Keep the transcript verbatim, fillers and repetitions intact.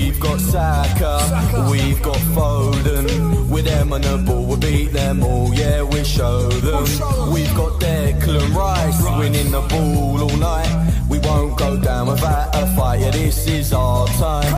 We've got Saka, we've got Foden. With them on the ball, we'll beat them all, yeah, we show them. We've got Declan Rice winning the ball all night.